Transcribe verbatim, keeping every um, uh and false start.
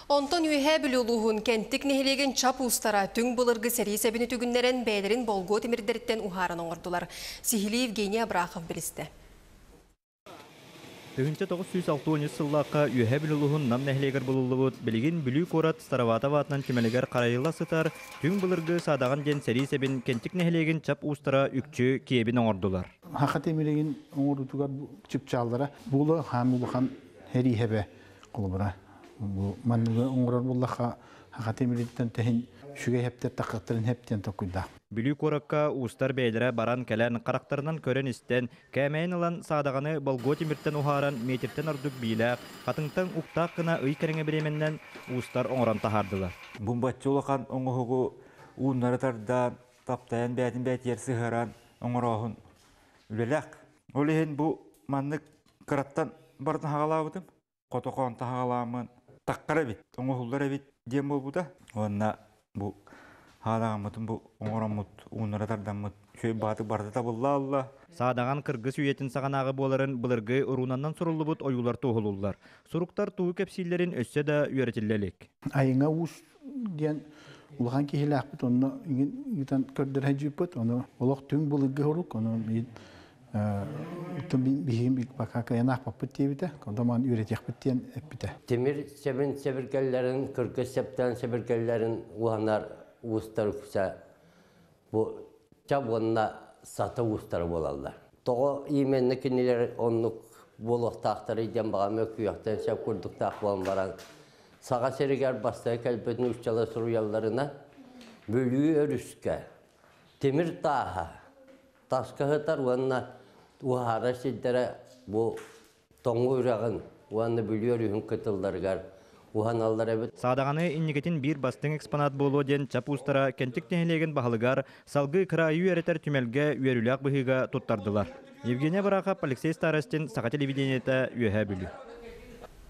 Onton ühe bülülüğün kentik nehilegen çap ustara tüng bulırgı seri sebini tügünleren beylerin bolgo timirderitten uharan oğurdular. Sihili Evgeniya Abrakhov biliste. Тыгынча тоғыз жүз алтынчы сыллаққа үйе білілуғын нам нәхілегер бұлылуыд білген бүлі корат Старавата ватынан кемелегер қарайылла сытар, түң бұлырғы садаған ден сәрі себін кентік нәхілеген чап устара үкчі киебін оңырдылар. Хақат емелеген оңырдығар чып чалдыра бұлы хамылыған хәри хәбе құлыбыра. Манығы оңырар бұллаға хақат емелеттен тәхін шүге хәптер тақықтырын хәптен тоқыйда. Бүлі коракка устар бәйлері баран кәлән қарақтарынан көрен істен, кәмәйін ылан садағаны болго темірттен ухаран метірттен ұрдық бейләқ, қатыңтан ұқтақ қына ұй кәріңе біременнен устар оңыран тахардылар. Бұмбатчы олақан оңығығы уынларытарда таптайын бәтін бәтер сығаран оңырағын үлеләқ. Ол ехен бұл маннық қыраттан бардың хағалауыдым. Қотоқуан тағаламын таққара бет, оңығылдар әбет дем бол бұда. Онына бұл Хадағамытын бұл оңырамыт, уынларытардан шөй баты барды табылла алла. Садаған кыргыз үйетін сағанағы боларын бұлырғы ұрунаннан сұрылы бұд ойулар туғылулар. Сұруқтар туғы кәпсейлерін өссе да үйретілелік. Айыңа ұс ден ұлған кейілі ақпыт, оны үйден көрдір әжіппіт, оны олық түң бұлығы ғырық, оны бігім бақа қайын ақпаппыт дейбіді, қондаман үйреті ақпыттен әппіді. Темір себіркелерін, кыргыз септен себіркелерін ұғанар ұстар күсе, бұл чап онына саты ұстары болалар. Тоғы еменні кенелер онлық болық тақтары еден бағам өкі яқтан сәп күрдік тақ болын баран. Саға серігер бастығы кәлбетін ұшчалы сұруяларына бөлігі өріске, темір таға, тасқа ғытар онына ұғара сілдері бұл тоңғы үрағын, оны бөлі өрігін күтілдергер. Садағаны иннегетін бір бастың экспонат болу ден чап устара кентік нәхілеген бағылығар салғы қырайы әретер түмелге үйерілік бұғыға тұттардылар. Евгения Барахов, Алексей Старостин, Сақа телевидениеті үйе бүлі.